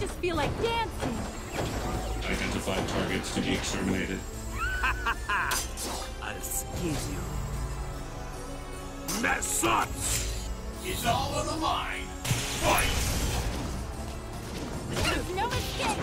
just feel like dancing. Identify targets to be exterminated. I'll squeeze you. Mess up! It's all on the line. Fight! There's no escape.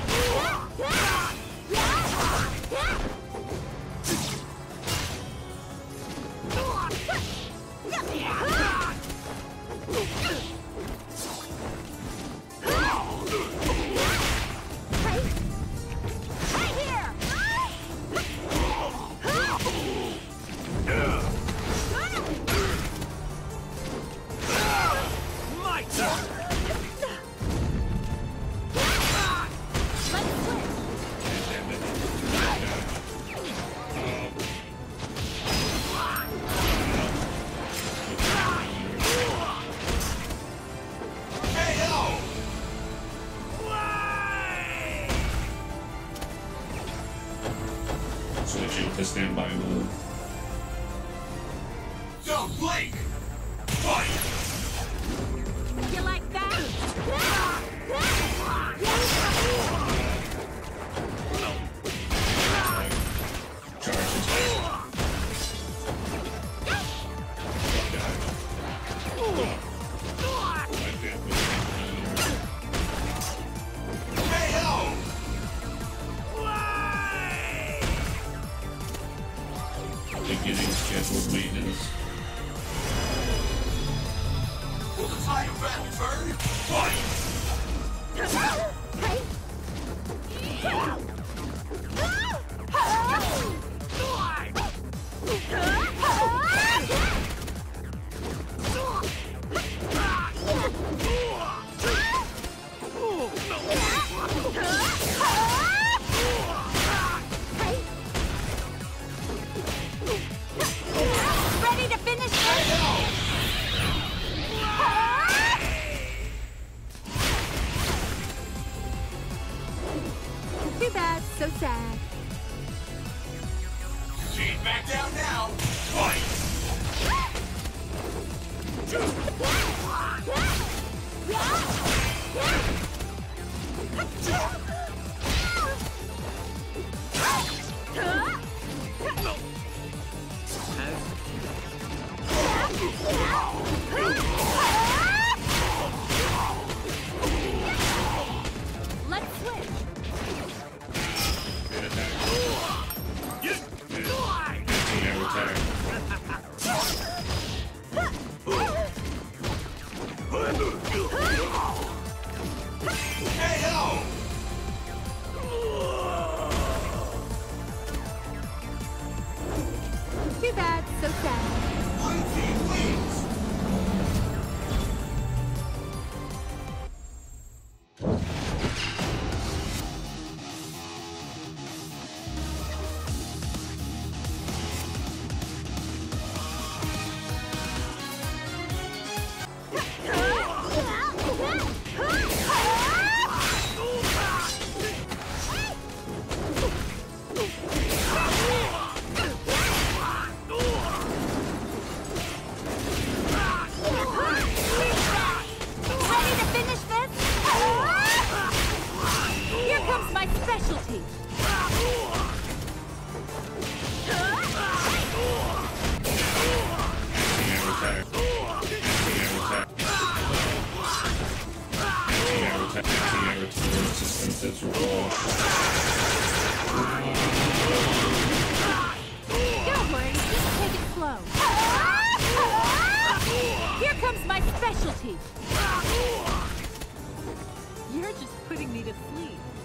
Switching to standby mode. Don't blink! Fight! You like that? Charge attack. Beginning scheduled maintenance. Will the time back turn? Fight! Ready to finish this? Too bad, so sad. She's back down now. Fight! Let's switch. Good attack. Anti-air attack. Too bad, so sad. One team wins! Ready to finish this? Here comes my specialty. Anti-air attack. Anti-air attack. Anti-air attack. Anti-air attack. Resistance is resolved. Don't worry, just take it slow. Here comes my specialty. You're just putting me to sleep.